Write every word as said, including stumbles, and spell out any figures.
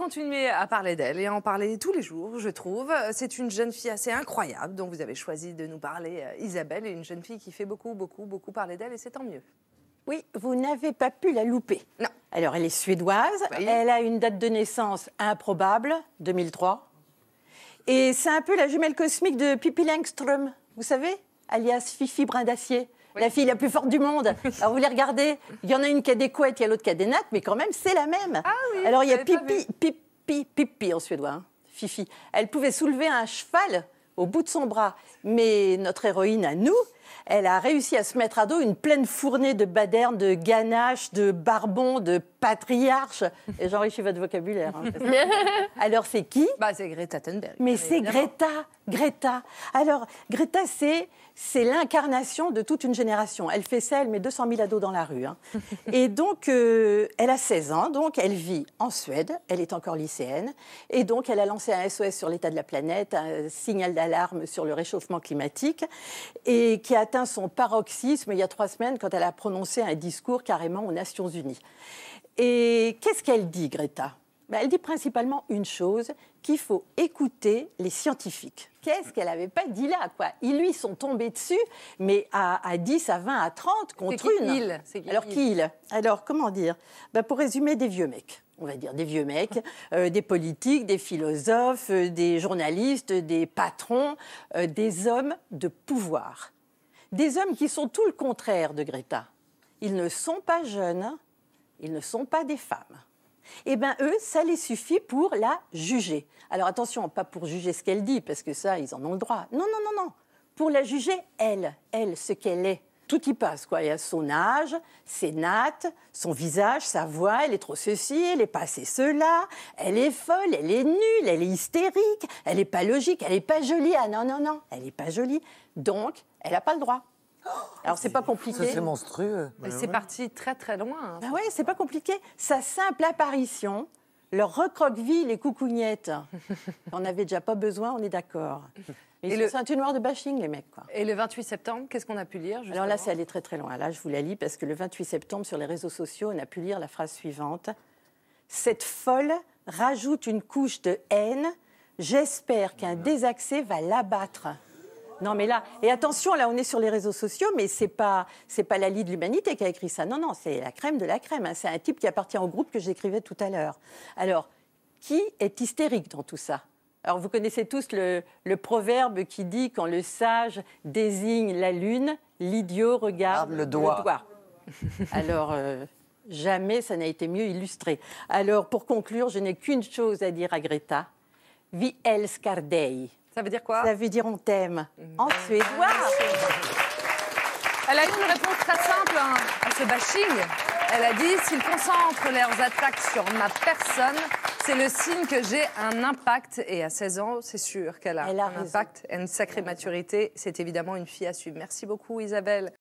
continuer à parler d'elle et à en parler tous les jours, je trouve. C'est une jeune fille assez incroyable dont vous avez choisi de nous parler, euh, Isabelle, et une jeune fille qui fait beaucoup, beaucoup, beaucoup parler d'elle, et c'est tant mieux. Oui, vous n'avez pas pu la louper. Non. Alors, elle est suédoise, Oui. Elle a une date de naissance improbable, deux mille trois. Et c'est un peu la jumelle cosmique de Pippi Langström, vous savez, alias Fifi Brin d'Acier. Oui. La fille la plus forte du monde. Alors vous les regardez, il y en a une qui a des couettes, il y a l'autre qui a des nattes, mais quand même, c'est la même. Ah oui, alors il y a Pippi, Pippi, Pippi en suédois, hein, Fifi. Elle pouvait soulever un cheval au bout de son bras. Mais notre héroïne à nous, elle a réussi à se mettre à dos une pleine fournée de badernes, de ganaches, de barbons, de patriarches. Et j'enrichis votre vocabulaire. Hein, alors c'est qui? Bah, c'est Greta Thunberg. Mais c'est Greta, Greta. Alors, Greta, c'est, c'est l'incarnation de toute une génération. Elle fait ça, elle met deux cent mille ados dans la rue. Hein. Et donc, euh, elle a seize ans, donc elle vit en Suède, elle est encore lycéenne. Et donc, elle a lancé un S O S sur l'état de la planète, un signal d'alarme sur le réchauffement climatique, et qui a atteint son paroxysme il y a trois semaines quand elle a prononcé un discours carrément aux Nations Unies. Et qu'est-ce qu'elle dit, Greta ? Ben, elle dit principalement une chose, qu'il faut écouter les scientifiques. Qu'est-ce qu'elle n'avait pas dit là, quoi? Ils lui sont tombés dessus, mais à, à dix, à vingt, à trente contre une. Il qui Alors, qui il Alors, comment dire? Ben, pour résumer, des vieux mecs. On va dire des vieux mecs, euh, des politiques, des philosophes, euh, des journalistes, des patrons, euh, des hommes de pouvoir. Des hommes qui sont tout le contraire de Greta. Ils ne sont pas jeunes, ils ne sont pas des femmes. Eh bien, eux, ça les suffit pour la juger. Alors, attention, pas pour juger ce qu'elle dit, parce que ça, ils en ont le droit. Non, non, non, non. Pour la juger, elle, elle, ce qu'elle est. Tout y passe, quoi. Il y a son âge, ses nattes, son visage, sa voix, elle est trop ceci, elle n'est pas assez cela, elle est folle, elle est nulle, elle est hystérique, elle n'est pas logique, elle n'est pas jolie. Ah non, non, non, elle n'est pas jolie. Donc, elle n'a pas le droit. Alors, c'est pas compliqué. C'est monstrueux. Mais c'est parti très, très loin. Hein. Ben oui, c'est pas compliqué. Sa simple apparition leur recroqueville les coucougnettes. On n'avait déjà pas besoin, on est d'accord. Et le... C'est une noire de bashing, les mecs, quoi. Et le vingt-huit septembre, qu'est-ce qu'on a pu lire? Alors là, c'est allé très, très loin. Là, je vous la lis parce que le vingt-huit septembre, sur les réseaux sociaux, on a pu lire la phrase suivante. « Cette folle rajoute une couche de haine. J'espère qu'un désaxé va l'abattre. » Non, mais là, et attention, là, on est sur les réseaux sociaux, mais c'est pas, c'est pas la Ligue de l'Humanité qui a écrit ça. Non, non, c'est la crème de la crème. Hein. C'est un type qui appartient au groupe que j'écrivais tout à l'heure. Alors, qui est hystérique dans tout ça? Alors, vous connaissez tous le, le proverbe qui dit quand le sage désigne la lune, l'idiot regarde le doigt. Le doigt. Alors, euh, jamais ça n'a été mieux illustré. Alors, pour conclure, je n'ai qu'une chose à dire à Greta. Vi älskar dig. Ça veut dire quoi? Ça veut dire on t'aime. En suédois. Elle a eu une réponse très simple hein, à ce bashing. Elle a dit « S'ils concentrent leurs attaques sur ma personne, c'est le signe que j'ai un impact. » Et à seize ans, c'est sûr qu'elle a, Elle a un raison. impact et une sacrée maturité. C'est évidemment une fille à suivre. Merci beaucoup, Isabelle.